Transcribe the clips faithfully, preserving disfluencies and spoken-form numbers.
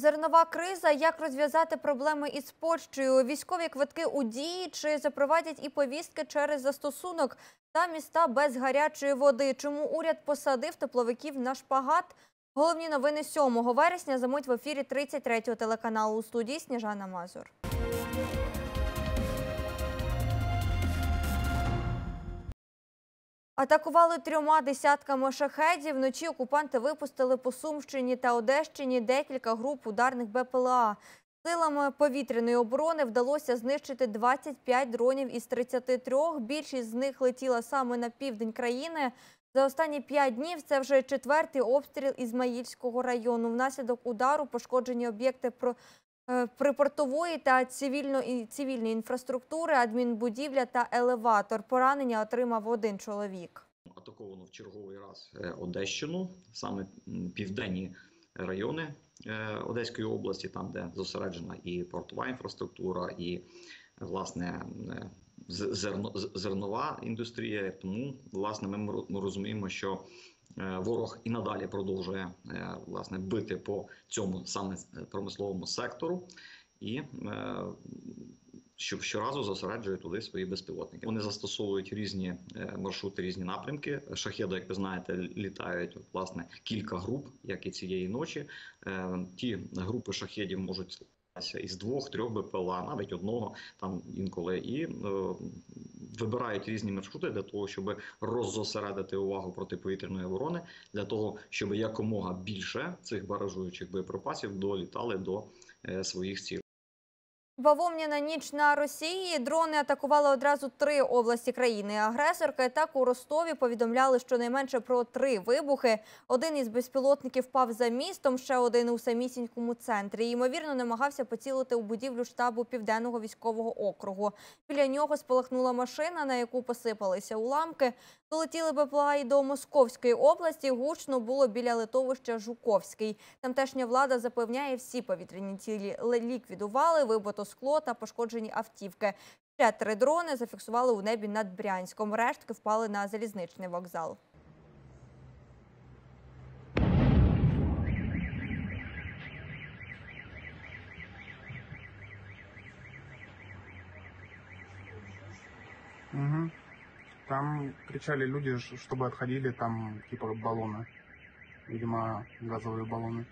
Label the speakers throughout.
Speaker 1: Зернова криза. Як розв'язати проблеми із Польщею? Військові квитки у дії чи запровадять і повістки через застосунок? Та міста без гарячої води. Чому уряд посадив тепловиків на шпагат? Головні новини сьомого вересня замить в ефірі тридцять третього телеканалу. У студії Сніжана Мазур. Атакували трьома десятками шахедів. Вночі окупанти випустили по Сумщині та Одещині декілька груп ударних Б П Л А. Силами повітряної оборони вдалося знищити двадцять п'ять дронів із тридцяти трьох. Більшість з них летіла саме на південь країни. За останні п'ять днів це вже четвертий обстріл Ізмаїльського району. Внаслідок удару пошкоджені об'єкти припортової та цивільної інфраструктури, адмінбудівля та елеватор. Поранення отримав один чоловік.
Speaker 2: Атаковано в черговий раз Одещину, саме південні райони Одеської області, там де зосереджена і портова інфраструктура, і власне зерно, зернова індустрія. Тому власне ми розуміємо, що ворог і надалі продовжує власне бити по цьому саме промисловому сектору і що щоразу зосереджує туди свої безпілотники. Вони застосовують різні маршрути, різні напрямки. Шахеди, як ви знаєте, літають власне кілька груп, як і цієї ночі. Ті групи шахедів можуть із двох-трьох Б П Л А, навіть одного там інколи, і е, вибирають різні маршрути для того, щоб роззосередити увагу протиповітряної оборони, для того, щоб якомога більше цих баражуючих боєприпасів долітали до е, своїх цілей.
Speaker 1: Бавовняна ніч на Росії. Дрони атакували одразу три області країни-агресорки. Так у Ростові повідомляли щонайменше про три вибухи. Один із безпілотників впав за містом, ще один у самісінькому центрі. Ймовірно, намагався поцілити у будівлю штабу Південного військового округу. Біля нього спалахнула машина, на яку посипалися уламки. Долетіли Б П Л А і до Московської області. Гучно було біля литовища Жуковський. Тамтешня влада запевняє, всі повітряні цілі ліквідували, вибито скло та пошкоджені автівки. Ще три дрони зафіксували у небі над Брянськом. Рештки впали на залізничний вокзал.
Speaker 3: Угу. Там кричали люди, чтобы отходили, там типа баллоны. Видимо, газовые баллоны.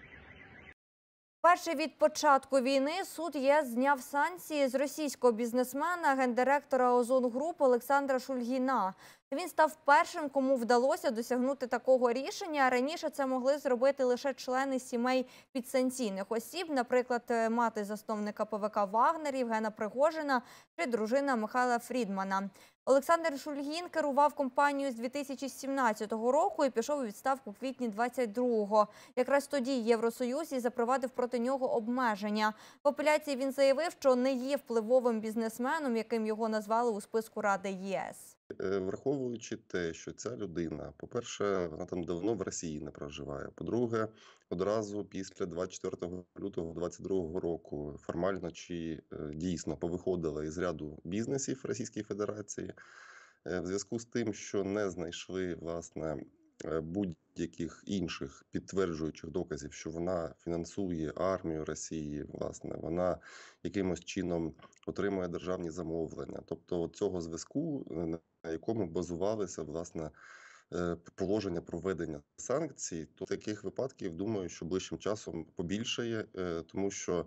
Speaker 1: Перший від початку війни суд ЄС зняв санкції з російського бізнесмена, гендиректора Озон Груп Олександра Шульгіна. Він став першим, кому вдалося досягнути такого рішення. Раніше це могли зробити лише члени сімей підсанкційних осіб, наприклад, мати засновника П В К «Вагнер» Євгена Пригожина чи дружина Михайла Фрідмана. Олександр Шульгін керував компанією з дві тисячі сімнадцятого року і пішов у відставку у квітні двадцять другого. Якраз тоді Євросоюз і запровадив проти нього обмеження. В апеляції він заявив, що не є впливовим бізнесменом, яким його назвали у списку Ради Єс.
Speaker 4: Враховуючи те, що ця людина, по-перше, вона там давно в Росії не проживає. По-друге, одразу після двадцять четвертого лютого двадцять другого року формально чи дійсно повиходила із ряду бізнесів Російської Федерації. В зв'язку з тим, що не знайшли, власне, будь-яких інших підтверджуючих доказів, що вона фінансує армію Росії, власне, вона якимось чином отримує державні замовлення. Тобто цього зв'язку, на якому базувалися, власне, положення проведення санкцій, то таких випадків, думаю, що ближчим часом побільшає, тому що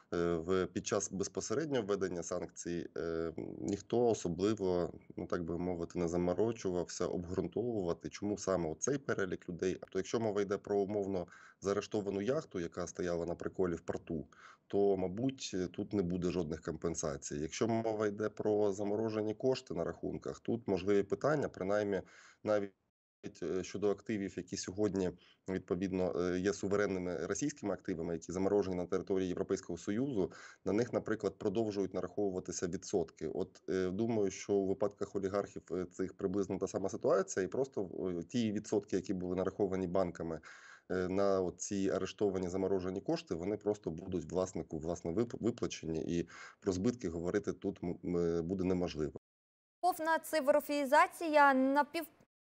Speaker 4: в під час безпосереднього введення санкцій е, ніхто особливо, ну так би мовити, не заморочувався обґрунтовувати, чому саме оцей перелік людей. То якщо мова йде про умовно заарештовану яхту, яка стояла на приколі в порту, то, мабуть, тут не буде жодних компенсацій. Якщо мова йде про заморожені кошти на рахунках, тут можливі питання, принаймні навіть щодо активів, які сьогодні, відповідно, є суверенними російськими активами, які заморожені на території Європейського Союзу, на них, наприклад, продовжують нараховуватися відсотки. От думаю, що у випадках олігархів цих приблизно та сама ситуація, і просто ті відсотки, які були нараховані банками на ці арештовані заморожені кошти, вони просто будуть власнику, власне, виплачені, і про збитки говорити тут буде неможливо.
Speaker 1: Повна цифровізація напів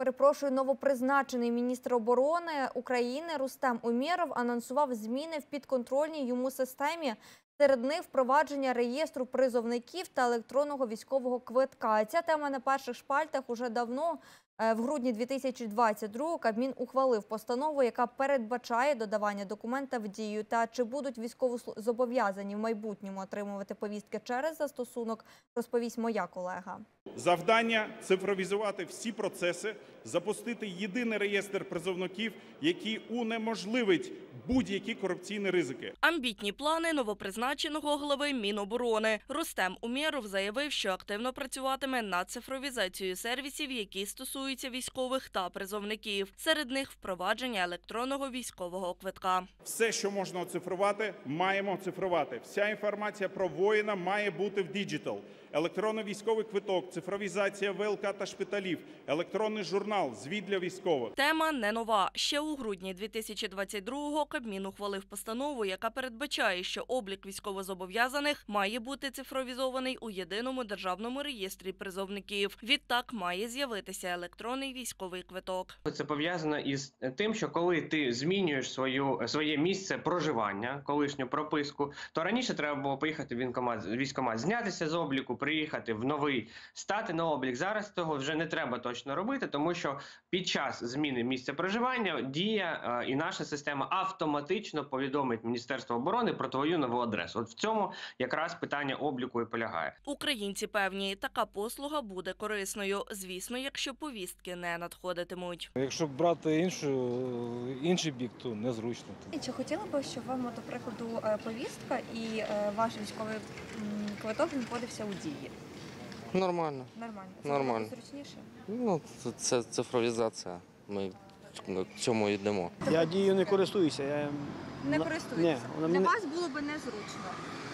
Speaker 1: Перепрошую, новопризначений міністр оборони України Рустем Умєров анонсував зміни в підконтрольній йому системі. Серед них впровадження реєстру призовників та електронного військового квитка. Ця тема на перших шпальтах уже давно. В грудні дві тисячі двадцять другого Кабмін ухвалив постанову, яка передбачає додавання документа в дію. Та чи будуть військовозобов'язані в майбутньому отримувати повістки через застосунок, розповість моя колега.
Speaker 5: Завдання – цифровізувати всі процеси, запустити єдиний реєстр призовників, який унеможливить будь-які корупційні ризики.
Speaker 6: Амбітні плани новопризначеного глави Міноборони. Рустем Умєров заявив, що активно працюватиме над цифровізацією сервісів, які стосуються військових та призовників. Серед них впровадження електронного військового квитка.
Speaker 5: Все, що можна оцифрувати, маємо оцифрувати. Вся інформація про воїна має бути в діджитал. Електронний військовий квиток, цифровізація ВЛК та шпиталів, електронний журнал, звіт для військових.
Speaker 6: Тема не нова. Ще у грудні дві тисячі двадцять другого Кабмін ухвалив постанову, яка передбачає, що облік військовозобов'язаних має бути цифровізований у єдиному державному реєстрі призовників. Відтак має з'явитися електронний військовий квиток.
Speaker 7: Це пов'язано із тим, що коли ти змінюєш свою, своє місце проживання, колишню прописку, то раніше треба було поїхати в військкомат, військкомат, знятися з обліку, приїхати в новий, стати на облік. Зараз того вже не треба точно робити, тому що під час зміни місця проживання Дія і наша система автоматично повідомить Міністерство оборони про твою нову адресу. От в цьому якраз питання обліку і полягає.
Speaker 6: Українці певні, така послуга буде корисною. Звісно, якщо повістки не надходитимуть.
Speaker 8: Якщо брати іншу, інший бік, то незручно.
Speaker 1: Чи хотіли б, щоб вам, до прикладу, повістка і ваш військовий квиток знаходився у Дії?
Speaker 9: Нормально.
Speaker 1: Нормально. Це
Speaker 9: Нормально.
Speaker 1: буде зручніше?
Speaker 9: Ну, це, це цифровізація. Ми к цьому йдемо.
Speaker 10: Я дією не користуюся. Я...
Speaker 1: Не
Speaker 10: Ні,
Speaker 1: користуєтеся?
Speaker 10: вона
Speaker 1: Для
Speaker 10: мені...
Speaker 1: вас було б незручно?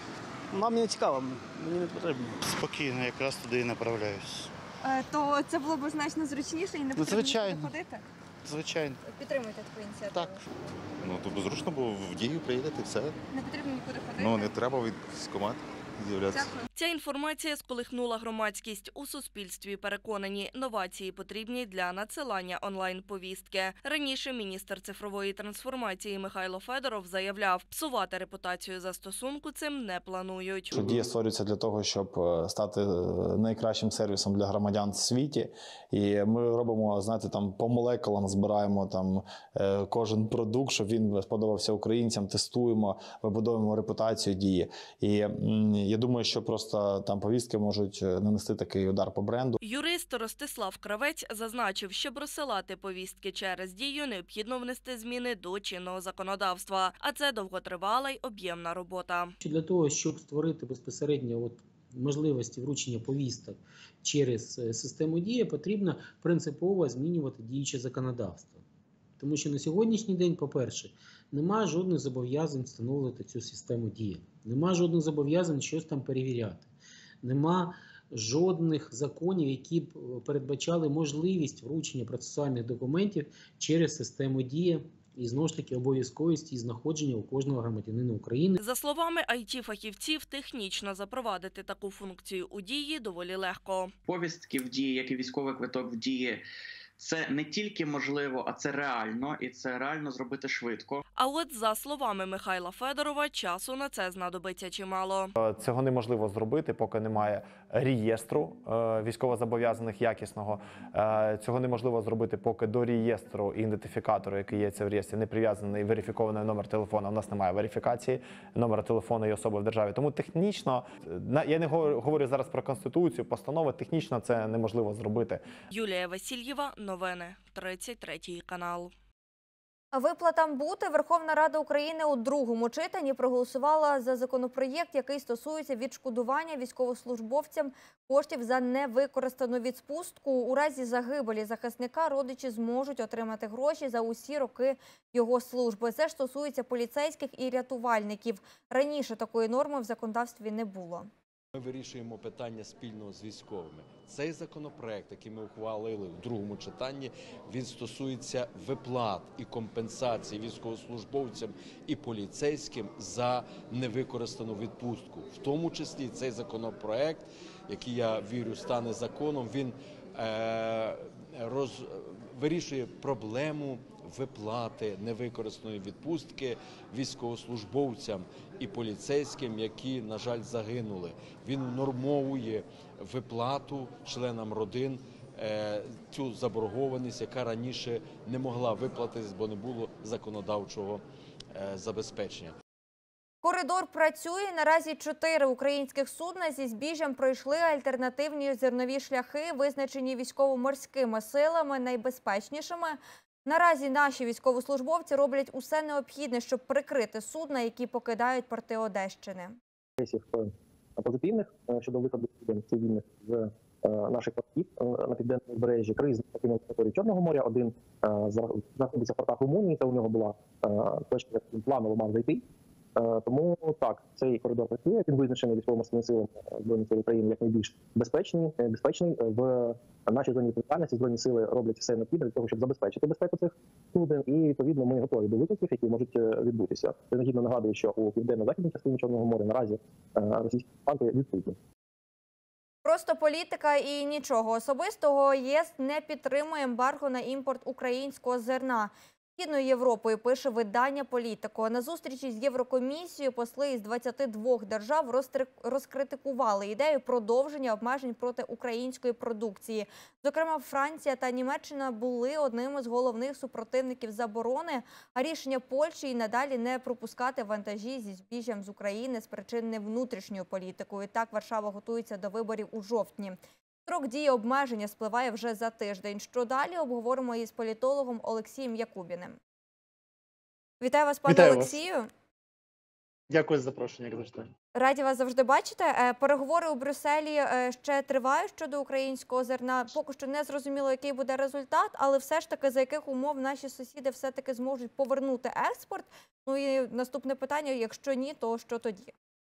Speaker 10: Нам не цікаво, мені не потрібно.
Speaker 11: Спокійно, якраз туди і направляюсь.
Speaker 1: Е, то це було б значно зручніше і не потрібно
Speaker 11: Звичайно.
Speaker 1: ходити?
Speaker 11: Звичайно.
Speaker 1: Підтримуєте таку ініціативу?
Speaker 11: Так. Ну, то зручно, бо в Дію приїдете, все.
Speaker 1: Не потрібно нікуди ходити?
Speaker 11: Ну, не треба від військкомат з'являтися.
Speaker 1: Дякую.
Speaker 6: Ця інформація сколихнула громадськість. У суспільстві переконані, новації потрібні для надсилання онлайн-повістки. Раніше міністр цифрової трансформації Михайло Федоров заявляв, псувати репутацію застосунку цим не планують.
Speaker 12: Дія створюється для того, щоб стати найкращим сервісом для громадян в світі. І ми робимо, знаєте, там по молекулам збираємо там кожен продукт, щоб він сподобався українцям, тестуємо, вибудовуємо репутацію Дії. І я думаю, що просто там повістки можуть нанести такий удар по бренду.
Speaker 6: Юрист Ростислав Кравець зазначив, щоб розсилати повістки через Дію, необхідно внести зміни до чинного законодавства. А це довготривала й об'ємна робота.
Speaker 13: Для того, щоб створити безпосередньо от можливості вручення повісток через систему Дія, потрібно принципово змінювати діюче законодавство. Тому що на сьогоднішній день, по-перше, немає жодних зобов'язань встановлювати цю систему Дія. Немає жодних зобов'язань щось там перевіряти. Нема жодних законів, які б передбачали можливість вручення процесуальних документів через систему Дія. І, знову ж таки, обов'язковість і знаходження у кожного громадянина України.
Speaker 6: За словами ай ті-фахівців, технічно запровадити таку функцію у Дії доволі легко.
Speaker 14: Повістки в Дії, як і військовий квиток в Дії, це не тільки можливо, а це реально, і це реально зробити швидко.
Speaker 6: А от за словами Михайла Федорова, часу на це знадобиться чимало.
Speaker 12: Цього неможливо зробити, поки немає реєстру військовозобов'язаних якісного. Цього неможливо зробити, поки до реєстру ідентифікатору, який є в реєстрі, не прив'язаний верифікований номер телефону. У нас немає верифікації номера телефону і особи в державі. Тому технічно, я не говорю зараз про Конституцію, постанови, технічно це неможливо зробити.
Speaker 6: Юлія Васильєва, новини, тридцять третій канал.
Speaker 1: Виплатам бути Верховна Рада України у другому читанні проголосувала за законопроєкт, який стосується відшкодування військовослужбовцям коштів за невикористану відпустку. У разі загибелі захисника родичі зможуть отримати гроші за усі роки його служби. Це ж стосується поліцейських і рятувальників. Раніше такої норми в законодавстві не було.
Speaker 15: Ми вирішуємо питання спільно з військовими. Цей законопроект, який ми ухвалили в другому читанні, він стосується виплат і компенсацій військовослужбовцям і поліцейським за невикористану відпустку. В тому числі цей законопроект, який, я вірю, стане законом, він е, роз, вирішує проблему виплати невикористаної відпустки військовослужбовцям і поліцейським, які, на жаль, загинули. Він внормовує виплату членам родин е, цю заборгованість, яка раніше не могла виплатитись, бо не було законодавчого е, забезпечення.
Speaker 1: Коридор працює. Наразі чотири українських судна зі збіжжям пройшли альтернативні зернові шляхи, визначені військово-морськими силами найбезпечнішими. Наразі наші військовослужбовці роблять усе необхідне, щоб прикрити судна, які покидають порти Одещини.
Speaker 16: Позитивних щодо виходу цивільних з наших портів на південному узбережжі. Круїз на території Чорного моря, один знаходиться в портах Румунії, та у нього була точка, як він планово мав зайти. Тому так, цей коридор працює, він визначений військово-морськими силами Збройних сил України як найбільш безпечний. безпечний. В нашій зоні відповідальності Збройні сили роблять все необхідне для того, щоб забезпечити безпеку цих суден, і відповідно ми готові до викликів, які можуть відбутися. Принагідно нагадую, що у південно-західній частині Чорного моря наразі російські окупанти відсутні.
Speaker 1: Просто політика і нічого особистого. ЄС не підтримує ембарго на імпорт українського зерна. Східною Європою, пише видання «Політико». На зустрічі з Єврокомісією посли із двадцяти двох держав розкритикували ідею продовження обмежень проти української продукції. Зокрема, Франція та Німеччина були одними з головних супротивників заборони, а рішення Польщі і надалі не пропускати вантажі зі збіжжям з України спричинене внутрішньою політикою. Так, Варшава готується до виборів у жовтні. Строк дії обмеження спливає вже за тиждень. Що далі, обговоримо із політологом Олексієм Якубіним. Вітаю вас, пане
Speaker 17: Вітаю
Speaker 1: Олексію.
Speaker 17: Вас. Дякую за запрошення, як завжди.
Speaker 1: Раді вас завжди бачити. Переговори у Брюсселі ще тривають щодо українського зерна. Поки що не зрозуміло, який буде результат, але все ж таки, за яких умов наші сусіди все-таки зможуть повернути експорт. Ну і наступне питання, якщо ні, то що тоді?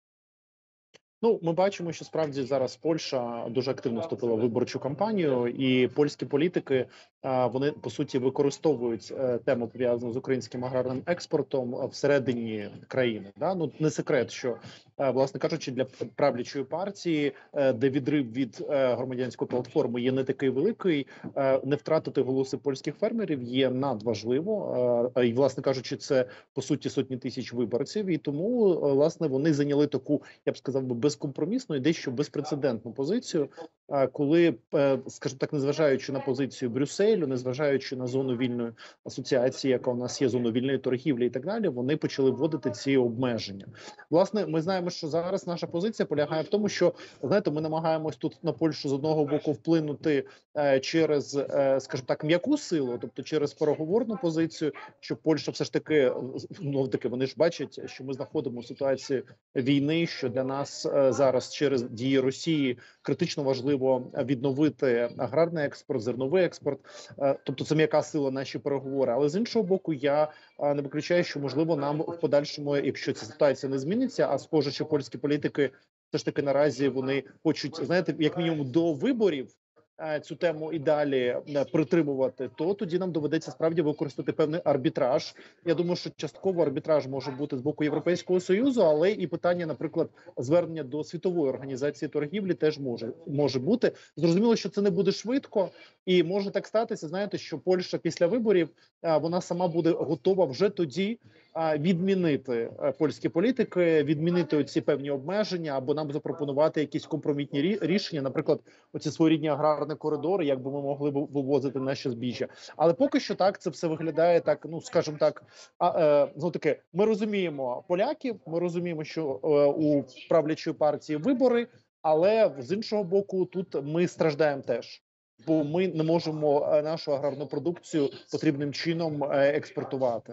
Speaker 17: Ну, ми бачимо, що справді зараз Польща дуже активно вступила в виборчу кампанію, і польські політики, вони, по суті, використовують тему, пов'язану з українським аграрним експортом всередині країни. Да? Ну, не секрет, що, власне кажучи, для правлячої партії, де відрив від громадянської платформи є не такий великий, не втратити голоси польських фермерів є надважливо. І, власне кажучи, це, по суті, сотні тисяч виборців. І тому, власне, вони зайняли таку, я б сказав, безкомпромісну і дещо безпрецедентну позицію, коли, скажімо так, незважаючи на позицію Брюсселю, незважаючи на зону вільної асоціації, яка у нас є, зону вільної торгівлі і так далі, вони почали вводити ці обмеження. Власне, ми знаємо, що зараз наша позиція полягає в тому, що, знаєте, ми намагаємось тут на Польщу з одного боку вплинути через, скажімо так, м'яку силу, тобто через переговорну позицію, що Польща все ж таки, ну таки, вони ж бачать, що ми знаходимо в ситуації війни, що для нас зараз через дії Росії критично важливо відновити аграрний експорт, зерновий експорт. Тобто це м'яка сила наші переговори. Але з іншого боку, я не виключаю, що можливо нам в подальшому, якщо ця ситуація не зміниться, а схоже, що польські політики все ж таки наразі вони хочуть, знаєте, як мінімум до виборів цю тему і далі притримувати, то тоді нам доведеться справді використати певний арбітраж. Я думаю, що частково арбітраж може бути з боку Європейського Союзу, але і питання, наприклад, звернення до Світової організації торгівлі теж може, може бути. Зрозуміло, що це не буде швидко, і може так статися, знаєте, що Польща після виборів, вона сама буде готова вже тоді відмінити польські політики, відмінити оці певні обмеження, або нам запропонувати якісь компромітні рішення, наприклад, оці своєрідні аграрні коридори, як би ми могли б вивозити наше збіжжя. Але поки що так, це все виглядає так, ну, скажімо так, а, е, ну, таке, ми розуміємо поляків, ми розуміємо, що е, у правлячої партії вибори, але з іншого боку, тут ми страждаємо теж. Бо ми не можемо нашу аграрну продукцію потрібним чином експортувати.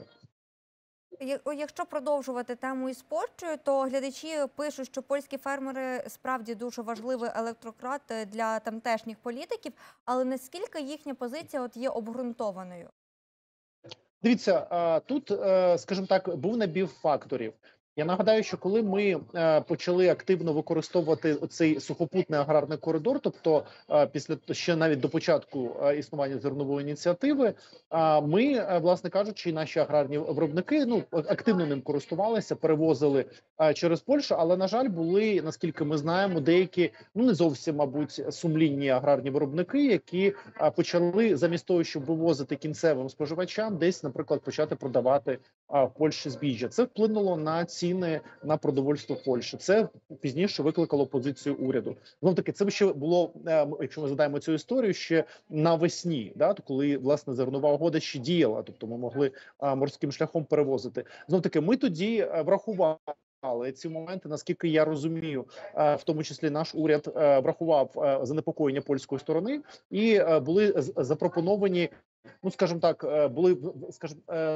Speaker 1: Якщо продовжувати тему із Польщею, то глядачі пишуть, що польські фермери справді дуже важливий електорат для тамтешніх політиків, але наскільки їхня позиція от є обґрунтованою?
Speaker 17: Дивіться, тут, скажімо так, був набір факторів. Я нагадаю, що коли ми е, почали активно використовувати цей сухопутний аграрний коридор, тобто е, після ще навіть до початку е, існування зернової ініціативи, е, ми, е, власне кажучи, наші аграрні виробники ну активно ним користувалися, перевозили е, через Польщу, але на жаль, були, наскільки ми знаємо, деякі ну не зовсім, мабуть, сумлінні аграрні виробники, які е, почали замість того, щоб вивозити кінцевим споживачам, десь, наприклад, почати продавати е, в Польщі збіжжя. Це вплинуло на ціни на продовольство в Польщі. Це пізніше викликало позицію уряду. Знов таки, це ще було, якщо ми згадаємо цю історію, ще навесні, да, коли власне зернова угода ще діяла, тобто ми могли а, морським шляхом перевозити. Знов таки, ми тоді врахували Але ці моменти, наскільки я розумію, в тому числі наш уряд врахував занепокоєння польської сторони, і були запропоновані, ну скажімо так, були скажімо,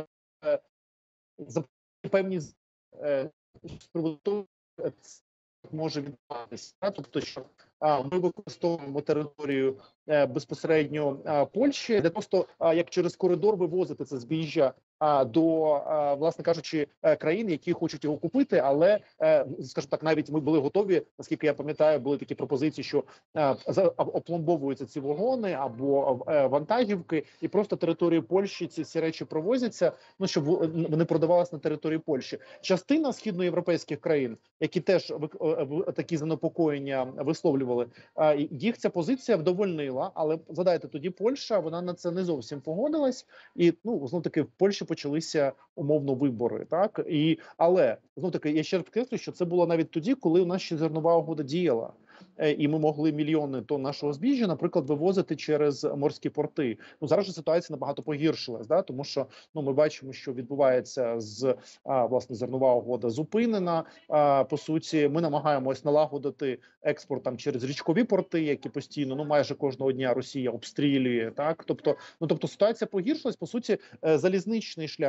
Speaker 17: певні з приводу того, може відбуватися, тобто, що ми використовуємо територію безпосередньо Польщі, де просто як через коридор вивозити це збіжжя до, власне кажучи, країн, які хочуть його купити, але, скажімо так, навіть ми були готові, наскільки я пам'ятаю, були такі пропозиції, що опломбовуються ці вагони або вантажівки, і просто території Польщі ці всі речі провозяться, ну, щоб вони продавалися на території Польщі. Частина східноєвропейських країн, які теж такі занепокоєння висловлювали, їх ця позиція вдовольнила, але, згадайте, тоді Польща, вона на це не зовсім погодилась, і, ну, знов таки, в Польщі почалися умовно вибори, так, і, але, знов таки, я ще раз підкреслюю, що це було навіть тоді, коли у нас ще зернова угода діяла, і ми могли мільйони тонн нашого збіжжя, наприклад, вивозити через морські порти. Ну, зараз же ситуація набагато погіршилась, да, тому що, ну, ми бачимо, що відбувається з, а, власне, зернова угода зупинена, а, по суті, ми намагаємось налагодити експорт там через річкові порти, які постійно, ну, майже кожного дня Росія обстрілює, так, тобто, ну, тобто ситуація погіршилась, по суті, залізничний шлях.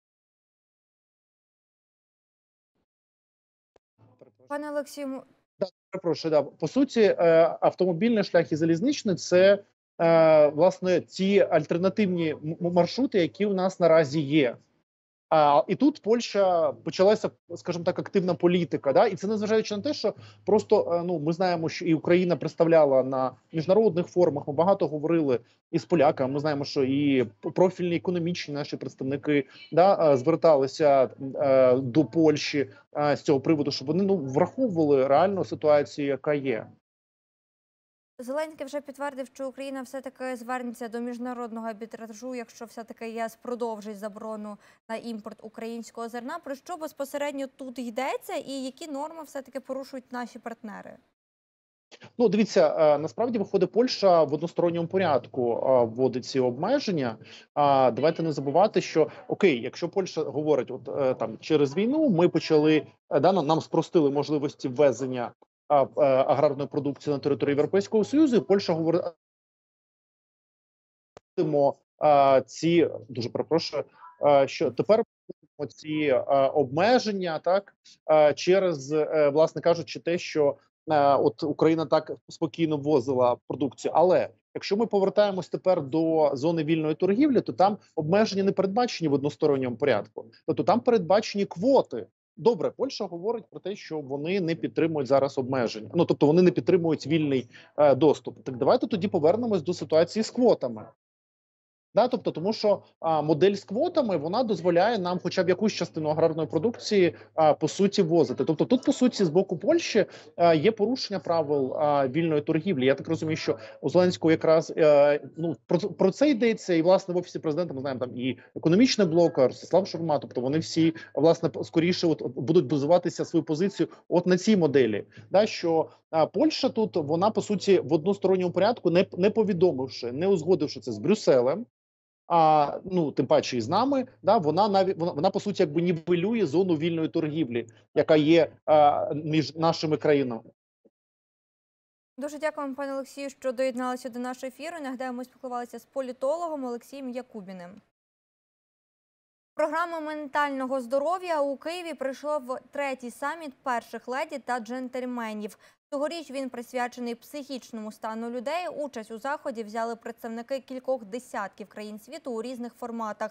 Speaker 1: Пане Олексію,
Speaker 17: Да, перепрошую, да. По суті, автомобільний шлях і залізничний – це, власне, ті альтернативні маршрути, які у нас наразі є. А, і тут Польща почалася, скажімо так, активна політика, да, і це незважаючи на те, що просто, ну, ми знаємо, що і Україна представляла на міжнародних форумах, ми багато говорили із поляками, ми знаємо, що і профільні економічні наші представники, да, зверталися е, до Польщі е, з цього приводу, щоб вони, ну, враховували реальну ситуацію, яка є.
Speaker 1: Зеленський вже підтвердив, що Україна все-таки звернеться до міжнародного арбітражу, якщо все-таки ЄС продовжить заборону на імпорт українського зерна. Про що безпосередньо тут йдеться і які норми все-таки порушують наші партнери?
Speaker 17: Ну, дивіться, насправді, виходить, Польща в односторонньому порядку вводить ці обмеження. Давайте не забувати, що, окей, якщо Польща говорить, от там через війну ми почали, да, нам спростили можливості ввезення аграрної продукції на території Європейського Союзу, і Польща говорить, ці, дуже перепрошую, що тепер ці обмеження, так, через, власне кажучи, те, що от Україна так спокійно ввозила продукцію. Але якщо ми повертаємось тепер до зони вільної торгівлі, то там обмеження не передбачені в односторонньому порядку. Тобто там передбачені квоти. Добре, Польща говорить про те, що вони не підтримують зараз обмеження. Ну, тобто вони не підтримують вільний е, доступ. Так давайте тоді повернемось до ситуації з квотами. Да, тобто, тому що а, модель з квотами, вона дозволяє нам хоча б якусь частину аграрної продукції, а, по суті, возити. Тобто тут, по суті, з боку Польщі а, є порушення правил а, вільної торгівлі. Я так розумію, що у Зеленського якраз а, ну, про, про це йдеться, і, власне, в Офісі Президента, ми знаємо, там і економічний блок, Ростислав Шурма, тобто вони всі, власне, скоріше от, будуть базуватися свою позицію от на цій моделі. Да, що а, Польща тут, вона, по суті, в односторонньому порядку, не, не повідомивши, не узгодивши це з Брюсселем, а, ну, тим паче і з нами, да, вона навіть вона, вона по суті якби нівелює зону вільної торгівлі, яка є а, між нашими країнами.
Speaker 1: Дуже дякуємо, пане Олексію, що доєдналися до нашого ефіру. Нагадаю, ми спілкувалися з політологом Олексієм Якубіним. Програма ментального здоров'я у Києві пройшов третій саміт перших леді та джентльменів. Цьогоріч він присвячений психічному стану людей. Участь у заході взяли представники кількох десятків країн світу у різних форматах.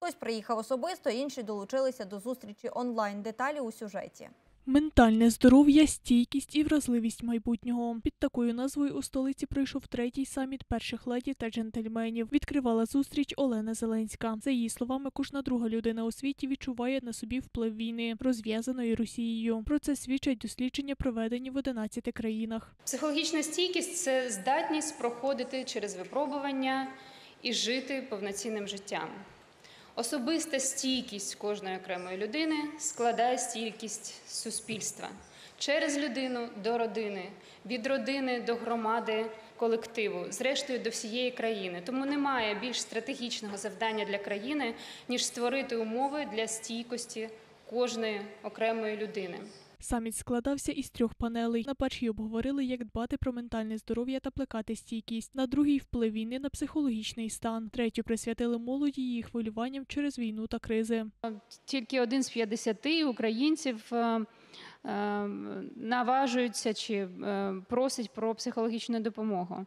Speaker 1: Хтось приїхав особисто, інші долучилися до зустрічі онлайн. Деталі у сюжеті.
Speaker 18: Ментальне здоров'я, стійкість і вразливість майбутнього. Під такою назвою у столиці пройшов третій саміт перших леді та джентльменів. Відкривала зустріч Олена Зеленська. За її словами, кожна друга людина у світі відчуває на собі вплив війни, розв'язаної Росією. Про це свідчать дослідження, проведені в одинадцяти країнах.
Speaker 19: Психологічна стійкість – це здатність проходити через випробування і жити повноцінним життям. Особиста стійкість кожної окремої людини складає стійкість суспільства. Через людину до родини, від родини до громади, колективу, зрештою до всієї країни. Тому немає більш стратегічного завдання для країни, ніж створити умови для стійкості кожної окремої людини.
Speaker 18: Саміт складався із трьох панелей. На першій обговорили, як дбати про ментальне здоров'я та плекати стійкість. На другій – вплив війни на психологічний стан. Третю присвятили молоді і її хвилюванням через війну та кризи.
Speaker 19: Тільки один з п'ятдесяти українців наважується чи просить про психологічну допомогу.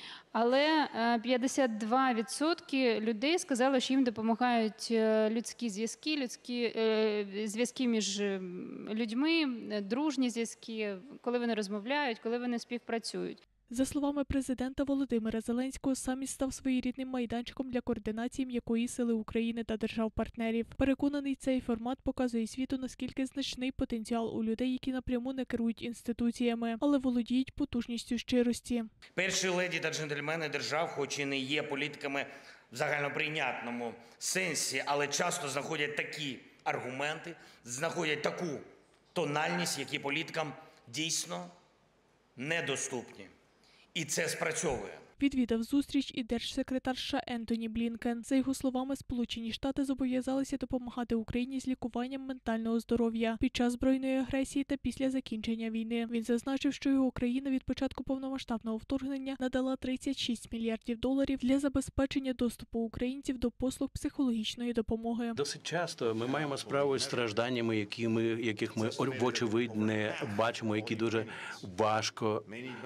Speaker 19: Але п'ятдесят два відсотки людей сказали, що їм допомагають людські зв'язки, людські зв'язки між людьми, дружні зв'язки, коли вони розмовляють, коли вони співпрацюють.
Speaker 18: За словами президента Володимира Зеленського, саміт став своєрідним майданчиком для координації м'якої сили України та держав-партнерів. Переконаний, цей формат показує світу, наскільки значний потенціал у людей, які напряму не керують інституціями, але володіють потужністю щирості.
Speaker 20: Перші леді та джентльмени держав, хоч і не є політиками в загальноприйнятному сенсі, але часто знаходять такі аргументи, знаходять таку тональність, які політикам дійсно недоступні. І це спрацьовує.
Speaker 18: Відвідав зустріч і держсекретар США Ентоні Блінкен. За його словами, Сполучені Штати зобов'язалися допомагати Україні з лікуванням ментального здоров'я під час збройної агресії та після закінчення війни. Він зазначив, що його країна від початку повномасштабного вторгнення надала тридцять шість мільярдів доларів для забезпечення доступу українців до послуг психологічної допомоги.
Speaker 21: Досить часто ми маємо справу з стражданнями, які ми, яких ми вочевидь не бачимо, які дуже важко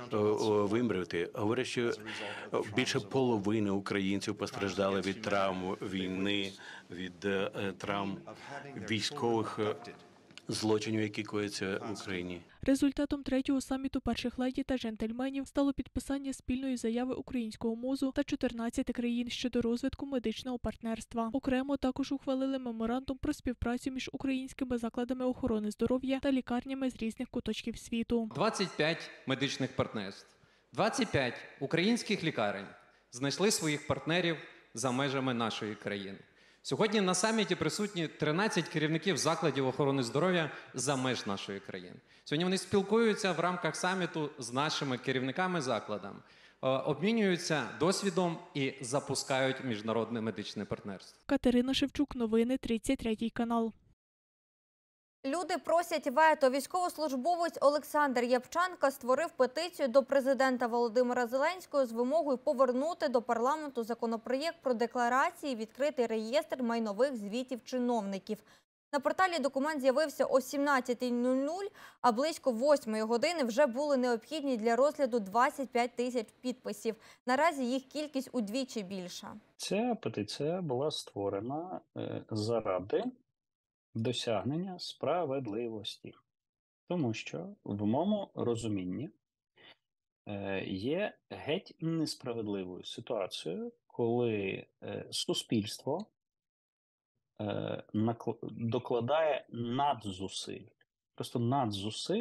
Speaker 21: вимрити. Говорять, що більше половини українців постраждали від травм війни, від травм військових злочинів, які кояться в Україні.
Speaker 18: Результатом третього саміту перших леді та джентльменів стало підписання спільної заяви українського МОЗу та чотирнадцяти країн щодо розвитку медичного партнерства. Окремо також ухвалили меморандум про співпрацю між українськими закладами охорони здоров'я та лікарнями з різних куточків світу.
Speaker 22: двадцять п'ять медичних партнерств. двадцять п'ять українських лікарень знайшли своїх партнерів за межами нашої країни. Сьогодні на саміті присутні тринадцять керівників закладів охорони здоров'я за меж нашої країни. Сьогодні вони спілкуються в рамках саміту з нашими керівниками закладів, обмінюються досвідом і запускають міжнародне медичне партнерство.
Speaker 18: Катерина Шевчук, новини, тридцять третій канал.
Speaker 1: Люди просять вето. Військовослужбовець Олександр Япчанка створив петицію до президента Володимира Зеленського з вимогою повернути до парламенту законопроєкт про декларації і відкритий реєстр майнових звітів чиновників. На порталі документ з'явився о сімнадцятій нуль нуль, а близько восьмої години вже були необхідні для розгляду двадцять п'ять тисяч підписів. Наразі їх кількість удвічі більша.
Speaker 23: Ця петиція була створена заради досягнення справедливості. Тому що, в моєму розумінні, є геть несправедливою ситуацією, коли суспільство докладає надзусиль, просто надзусиль,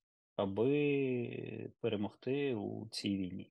Speaker 23: аби перемогти у цій війні.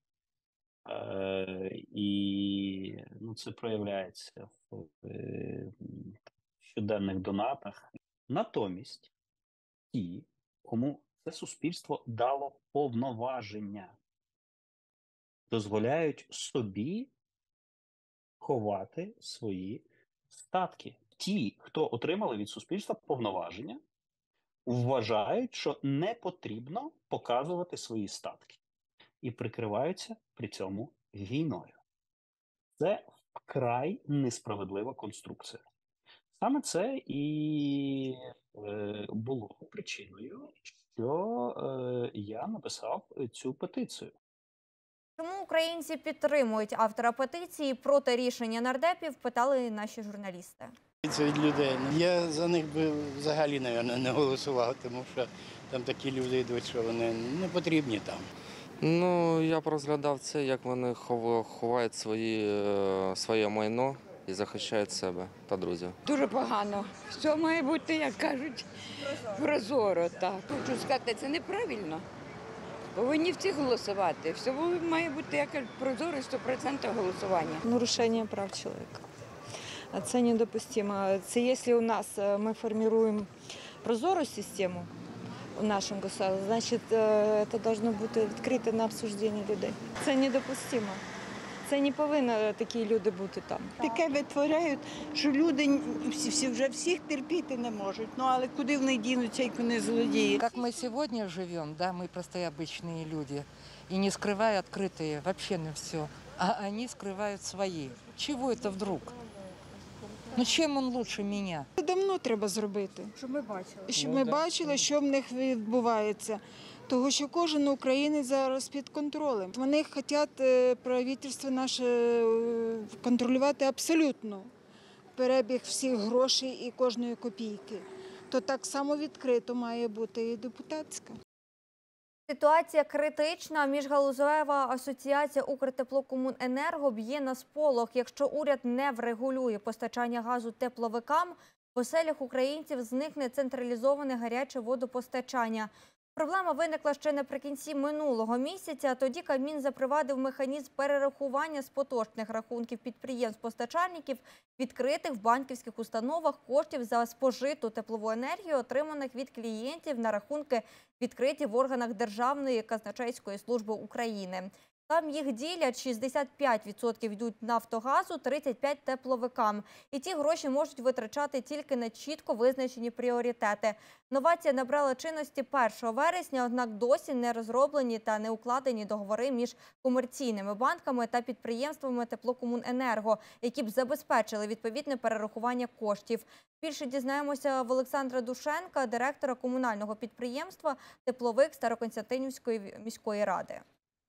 Speaker 23: І ну, це проявляється в щоденних донатах. Натомість ті, кому це суспільство дало повноваження, дозволяють собі ховати свої статки. Ті, хто отримали від суспільства повноваження, вважають, що не потрібно показувати свої статки і прикриваються при цьому війною. Це вкрай несправедлива конструкція. Саме це і е, було причиною, що е, я написав цю петицію.
Speaker 1: Чому українці підтримують автора петиції проти рішення нардепів, питали наші журналісти.
Speaker 2: Це від людей. Я за них би взагалі, мабуть, не голосував, тому що там такі люди йдуть, що вони не потрібні там.
Speaker 9: Ну, я б розглядав це, як вони хов- ховають свої, е, своє майно і захищають себе та друзів.
Speaker 3: Дуже погано. Все має бути, як кажуть, прозоро. Так. Хочу сказати, це неправильно. Повинні всі голосувати. Все має бути, як кажуть, прозоро, сто відсотків голосування.
Speaker 4: Нарушение прав человека. Это недопустимо. Это если у нас э, мы формируем прозорую систему в нашем государстве, значит, э, это должно бути відкрите на обсуждение людей. Це недопустимо. Це не повинні такі люди бути там.
Speaker 24: Таке витворяють, що люди всі, всі вже всіх терпіти не можуть. Ну але куди вони дінуться, як вони злодії?
Speaker 25: Как мы сегодня живем, да, мы простые обычные люди, и не скрывая открытые вообще на все, а они скрывают свои. Чего это вдруг? Ну чим він лучше мене?
Speaker 24: Давно треба зробити,
Speaker 4: Щоб ми бачили.
Speaker 24: щоб ми бачили, що в них відбувається. Тому що кожен українець зараз під контролем. Вони хочуть е, правительство наше е, контролювати абсолютно перебіг всіх грошей і кожної копійки. То так само відкрито має бути і депутатська.
Speaker 1: Ситуація критична. Міжгалузева асоціація «Укртеплокомуненерго» б'є на сполох. Якщо уряд не врегулює постачання газу тепловикам, в оселях українців зникне централізоване гаряче водопостачання. Проблема виникла ще наприкінці минулого місяця. Тоді Кабмін запровадив механізм перерахування з поточних рахунків підприємств-постачальників, відкритих в банківських установах, коштів за спожиту теплову енергію, отриманих від клієнтів на рахунки, відкриті в органах Державної казначейської служби України. Там їх ділять, шістдесят п'ять відсотків йдуть Нафтогазу, тридцять п'ять відсотків тепловикам. І ті гроші можуть витрачати тільки на чітко визначені пріоритети. Новація набрала чинності першого вересня, однак досі не розроблені та не укладені договори між комерційними банками та підприємствами Теплокомуненерго, які б забезпечили відповідне перерахування коштів. Більше дізнаємося в Олександра Душенка, директора комунального підприємства «Тепловик» Старокостянтинівської міської ради.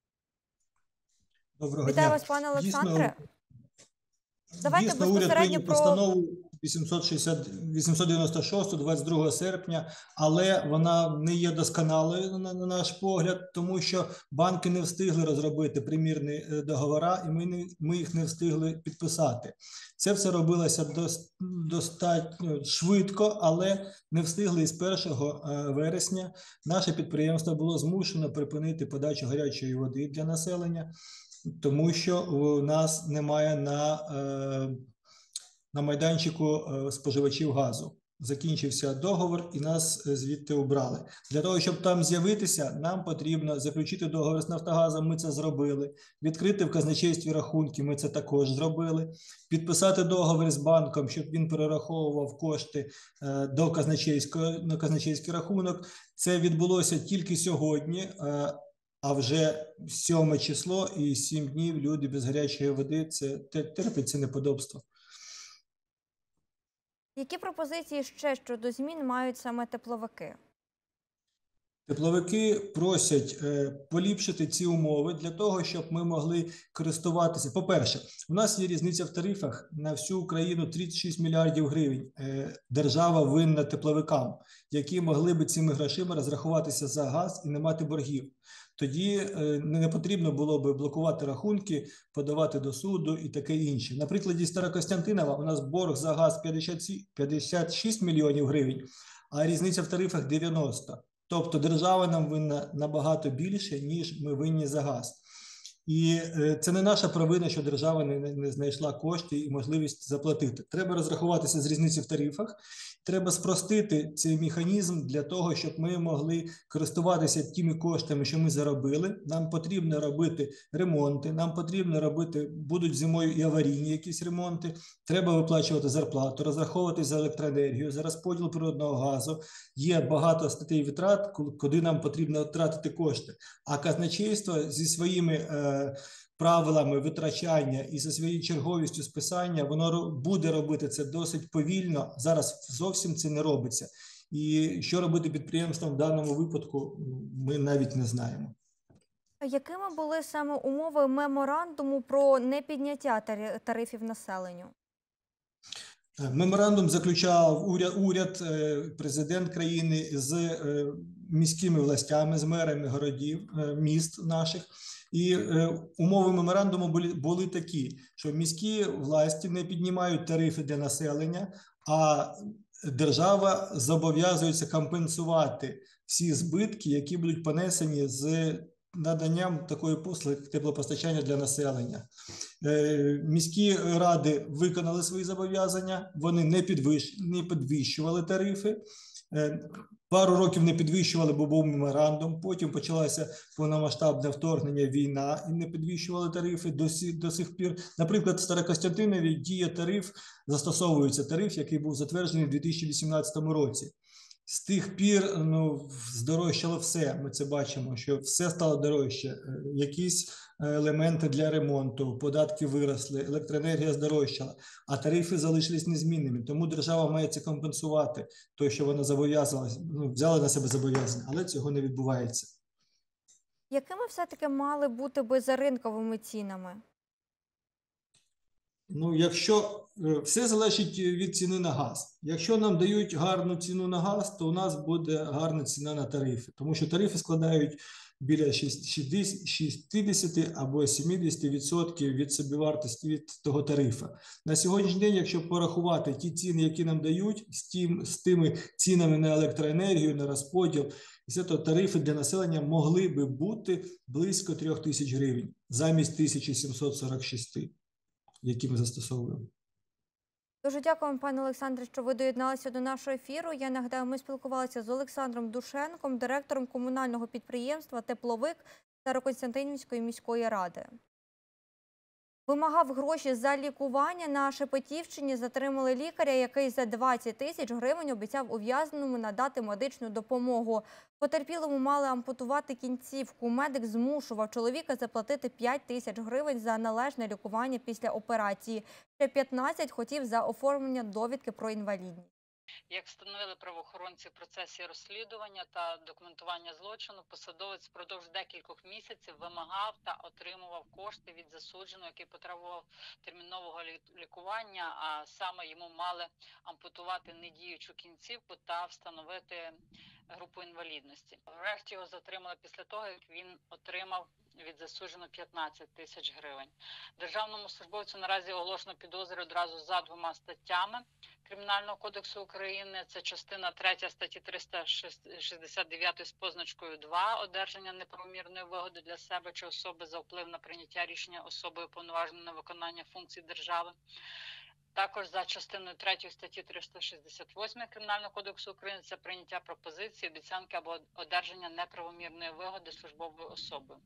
Speaker 26: Доброго
Speaker 1: Вітаю
Speaker 26: дня.
Speaker 1: вас, пане Олександре.
Speaker 26: Дійсно,
Speaker 1: Давайте
Speaker 26: дійсно, уряд
Speaker 1: безпосередньо
Speaker 26: прийняв
Speaker 1: про...
Speaker 26: постанову вісімсот шістдесят вісімсот дев'яносто шість двадцять другого серпня, але вона не є досконалою, на, на наш погляд, тому що банки не встигли розробити примірні договори, і ми, не, ми їх не встигли підписати. Це все робилося дос, достатньо швидко, але не встигли. І з першого вересня наше підприємство було змушено припинити подачу гарячої води для населення, тому що у нас немає на, на майданчику споживачів газу. Закінчився договор і нас звідти убрали. Для того, щоб там з'явитися, нам потрібно заключити договор з Нафтогазом, ми це зробили. Відкрити в казначействі рахунки, ми це також зробили. Підписати договір з банком, щоб він перераховував кошти до казначейського, на казначейський рахунок. Це відбулося тільки сьогодні. А вже сьоме число і сім днів люди без гарячої води, це терпить це неподобство.
Speaker 1: Які пропозиції ще щодо змін мають саме тепловики?
Speaker 26: Тепловики просять е, поліпшити ці умови для того, щоб ми могли користуватися. По-перше, у нас є різниця в тарифах на всю Україну тридцять шість мільярдів гривень. Е, держава винна тепловикам, які могли би цими грошима розрахуватися за газ і не мати боргів. Тоді е, не потрібно було би блокувати рахунки, подавати до суду і таке інше. На прикладі Старокостянтинова у нас борг за газ п'ятдесят шість мільйонів гривень, а різниця в тарифах дев'яносто. Тобто держава нам винна набагато більше, ніж ми винні за газ. І це не наша провина, що держава не, не знайшла кошти і можливість заплатити. Треба розрахуватися з різниці в тарифах, треба спростити цей механізм для того, щоб ми могли користуватися тими коштами, що ми заробили. Нам потрібно робити ремонти, нам потрібно робити, будуть зимою і аварійні якісь ремонти, треба виплачувати зарплату, розраховувати за електроенергію, за розподіл природного газу. Є багато статей витрат, куди нам потрібно тратити кошти. А казначейство зі своїми е, правилами витрачання і за своєю черговістю списання, воно буде робити це досить повільно. Зараз зовсім це не робиться. І що робити підприємствам в даному випадку, ми навіть не знаємо.
Speaker 1: Якими були саме умови меморандуму про непідняття тарі- тарифів населенню?
Speaker 26: Меморандум заключав уряд, уряд, е, президент країни з е, міськими властями, з мерами городів, е, міст наших. І е, умови меморандуму були, були такі, що міські власті не піднімають тарифи для населення, а держава зобов'язується компенсувати всі збитки, які будуть понесені з наданням такої послуги теплопостачання для населення. Е, міські ради виконали свої зобов'язання, вони не, підвищ, не підвищували тарифи. Е, пару років не підвищували, бо був меморандум, потім почалося повномасштабне вторгнення, війна, і не підвищували тарифи до, сі, до сих пір. Наприклад, в Старокостянтинові діє тариф, застосовується тариф, який був затверджений у дві тисячі вісімнадцятому році. З тих пір ну, здорожчало все, ми це бачимо, що все стало дорожче. Якісь елементи для ремонту, податки виросли, електроенергія здорожчала, а тарифи залишились незмінними. Тому держава має це компенсувати, те, що вона зобов'язалась, ну, взяла на себе зобов'язання, але цього не відбувається.
Speaker 1: Якими все-таки мали бути би за ринковими цінами?
Speaker 26: Ну, якщо е, все залежить від ціни на газ. Якщо нам дають гарну ціну на газ, то у нас буде гарна ціна на тарифи, тому що тарифи складають біля шістдесят або сімдесят відсотків від собівартості від того тарифа. На сьогоднішній день, якщо порахувати ті ціни, які нам дають, з, тим, з тими цінами на електроенергію, на розподіл, то тарифи для населення могли би бути близько трьох тисяч гривень замість тисячі сімсот сорок шість, які ми застосовуємо.
Speaker 1: Дуже дякуємо, пане Олександре, що ви доєдналися до нашого ефіру. Я нагадаю, ми спілкувалися з Олександром Душенком, директором комунального підприємства «Тепловик» Старокостянтинівської міської ради. Вимагав гроші за лікування. На Шепетівщині затримали лікаря, який за двадцять тисяч гривень обіцяв ув'язненому надати медичну допомогу. Потерпілому мали ампутувати кінцівку. Медик змушував чоловіка заплатити п'ять тисяч гривень за належне лікування після операції. Ще п'ятнадцять хотів за оформлення довідки про інвалідність.
Speaker 5: Як встановили правоохоронці в процесі розслідування та документування злочину, посадовець впродовж декількох місяців вимагав та отримував кошти від засудженого, який потребував термінового лікування, а саме йому мали ампутувати недіючу кінцівку та встановити групу інвалідності. Врешті його затримали після того, як він отримав від засудженого п'ятнадцять тисяч гривень. Державному службовцю наразі оголошено підозри одразу за двома статтями Кримінального кодексу України. Це частина третя статті триста шістдесят дев'ять з позначкою два «Одержання неправомірної вигоди для себе чи особи за вплив на прийняття рішення особою уповноваженою на виконання функцій держави». Також за частиною третьої статті триста шістдесят восьмої Кримінального кодексу України це прийняття пропозиції, обіцянки або одержання неправомірної вигоди службовою особою.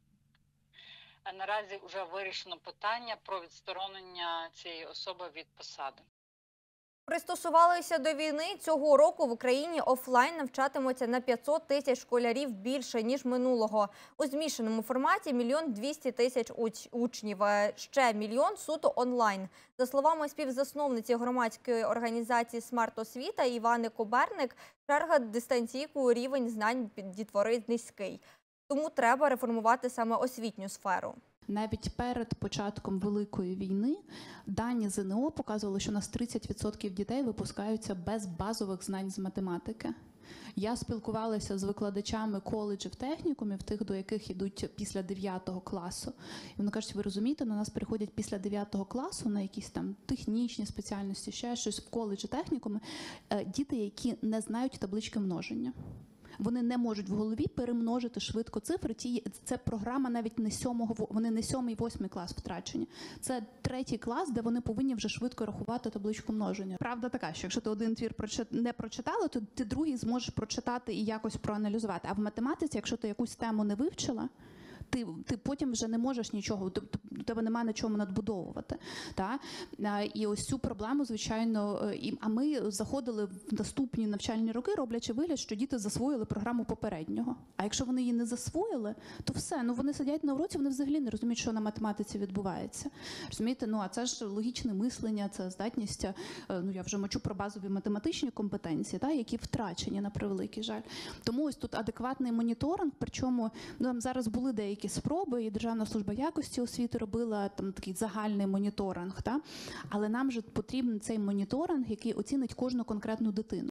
Speaker 5: Наразі вже вирішено питання про відсторонення цієї особи від посади.
Speaker 1: Пристосувалися до війни. Цього року в Україні офлайн навчатимуться на п'ятсот тисяч школярів більше, ніж минулого. У змішаному форматі – мільйон двісті тисяч уч учнів, ще мільйон суто онлайн. За словами співзасновниці громадської організації «Смарт-освіта» Івани Коберник, черга дистанційку, рівень знань дітвори низький. Тому треба реформувати саме освітню сферу.
Speaker 7: Навіть перед початком Великої війни дані зе ен о показували, що у нас тридцять відсотків дітей випускаються без базових знань з математики. Я спілкувалася з викладачами коледжів, технікумів, тих, до яких йдуть після дев'ятого класу. І вони кажуть, ви розумієте, на нас приходять після дев'ятого класу на якісь там технічні спеціальності, ще щось в коледжі, технікуми, діти, які не знають таблички множення. Вони не можуть в голові перемножити швидко цифри. Ті, це програма навіть не сьомого, вони не сьомий, восьмий клас втрачені. Це третій клас, де вони повинні вже швидко рахувати табличку множення. Правда така, що якщо ти один твір не прочитала, то ти другий зможеш прочитати і якось проаналізувати. А в математиці, якщо ти якусь тему не вивчила, Ти, ти потім вже не можеш нічого, у тебе немає на чому надбудовувати. Та? І ось цю проблему, звичайно, і, а ми заходили в наступні навчальні роки, роблячи вигляд, що діти засвоїли програму попереднього. А якщо вони її не засвоїли, то все, ну вони сидять на уроці, вони взагалі не розуміють, що на математиці відбувається. Розумієте, ну а це ж логічне мислення, це здатність, ну я вже мовчу про базові математичні компетенції, та, які втрачені, на превеликий жаль. Тому ось тут адекватний моніторинг, причому ну, там зараз були деякі деякі спроби, і Державна служба якості освіти робила там такий загальний моніторинг. Та? Але нам же потрібен цей моніторинг, який оцінить кожну конкретну дитину.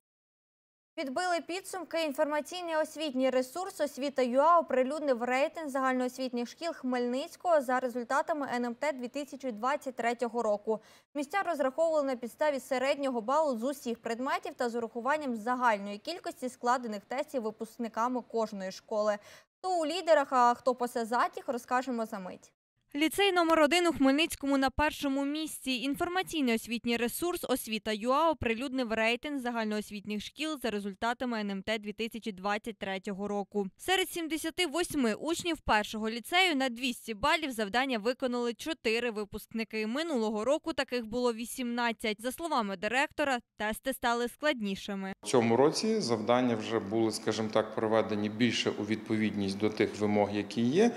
Speaker 1: Підбили підсумки. Інформаційний освітній ресурс «Освіта.ЮА» оприлюднив рейтинг загальноосвітніх шкіл Хмельницького за результатами ен ем те дві тисячі двадцять третього року. Місця розраховували на підставі середнього балу з усіх предметів та з урахуванням загальної кількості складених тестів випускниками кожної школи. Хто у лідерах, а хто посазатіх, розкажемо за мить. Ліцей номер один у Хмельницькому на першому місці. Інформаційний освітній ресурс «Освіта.ЮА» оприлюднив рейтинг загальноосвітніх шкіл за результатами ен ем те дві тисячі двадцять третього року. Серед сімдесяти восьми учнів першого ліцею на двісті балів завдання виконали чотири випускники. Минулого року таких було вісімнадцять. За словами директора, тести стали складнішими.
Speaker 8: В цьому році завдання вже були, скажімо так, проведені більше у відповідність до тих вимог, які є.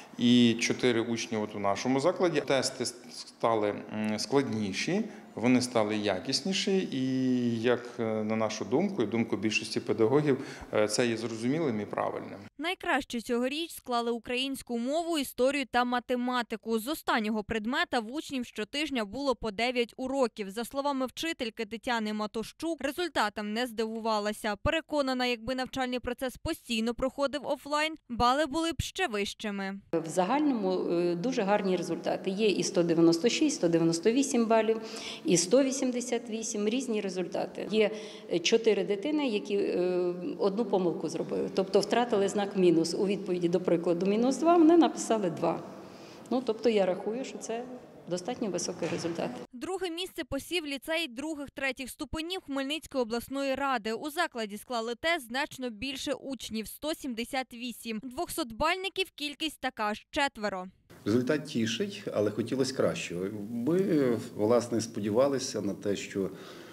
Speaker 8: І чотири учні от у нашому закладі. Тести стали складніші, вони стали якісніші і, як на нашу думку, і думку більшості педагогів, це є зрозумілим і правильним.
Speaker 1: Найкраще цьогоріч склали українську мову, історію та математику. З останнього предмета в учнів щотижня було по дев'ять уроків. За словами вчительки Тетяни Матощук, результатам не здивувалася. Переконана, якби навчальний процес постійно проходив офлайн, бали були б ще вищими.
Speaker 10: В загальному дуже гарні результати. Є і сто дев'яносто шість, сто дев'яносто вісім балів, і сто вісімдесят вісім, різні результати. Є чотири дитини, які одну помилку зробили, тобто втратили знак мінус. У відповіді, до прикладу, мінус два, вони написали два. Ну, тобто я рахую, що це достатньо високий результат.
Speaker 1: Друге місце посів ліцей других-третіх ступенів Хмельницької обласної ради. У закладі склали тест значно більше учнів – сто сімдесят вісім. Двохсотбальників кількість така ж – четверо.
Speaker 11: Результат тішить, але хотілося кращого. Ми, власне, сподівалися на те, що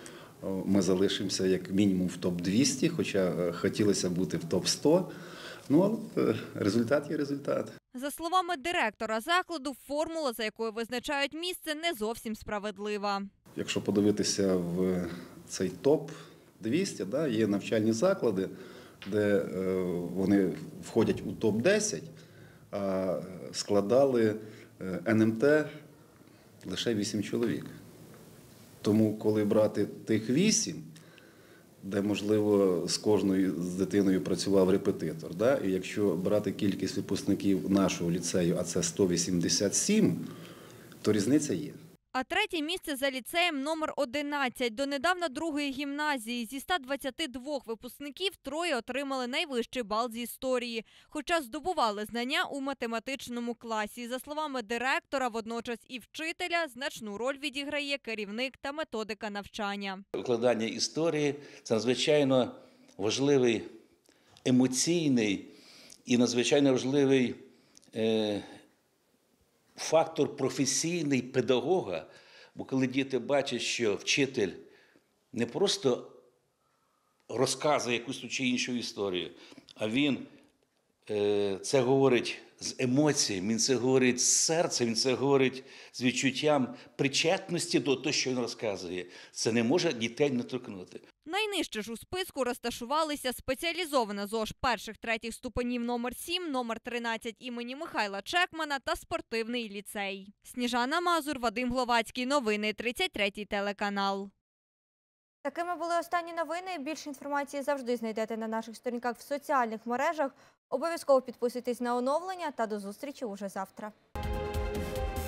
Speaker 11: ми залишимося як мінімум в топ двісті, хоча хотілося бути в топ сто. Ну, результат є результат.
Speaker 1: За словами директора закладу, формула, за якою визначають місце, не зовсім справедлива.
Speaker 11: Якщо подивитися в цей топ двісті, да, є навчальні заклади, де вони входять у топ десять, а складали ен ем те лише вісім чоловік. Тому, коли брати тих вісім, де, можливо, з кожною з дитиною працював репетитор, да? І якщо брати кількість випускників нашого ліцею, а це сто вісімдесят сім, то різниця є.
Speaker 1: А третє місце за ліцеєм номер одинадцять. Донедавна другої гімназії. Зі ста двадцяти двох випускників троє отримали найвищий бал з історії, хоча здобували знання у математичному класі. За словами директора, водночас і вчителя, значну роль відіграє керівник та методика навчання.
Speaker 12: Викладання історії – це надзвичайно важливий, емоційний і надзвичайно важливий е фактор професійний педагога, бо коли діти бачать, що вчитель не просто розказує якусь ту чи іншу історію, а він е, це говорить з емоціями, він це говорить з серцем, він це говорить з відчуттям причетності до того, що він розказує. Це не може дітей не торкнути.
Speaker 1: Найнижче ж у списку розташувалися спеціалізована ЗОЖ перших-третіх ступенів номер сім, номер тринадцять імені Михайла Чекмана та спортивний ліцей. Сніжана Мазур, Вадим Гловацький. Новини, тридцять третій телеканал. Такими були останні новини. Більше інформації завжди знайдете на наших сторінках в соціальних мережах. Обов'язково підписуйтесь на оновлення та до зустрічі уже завтра.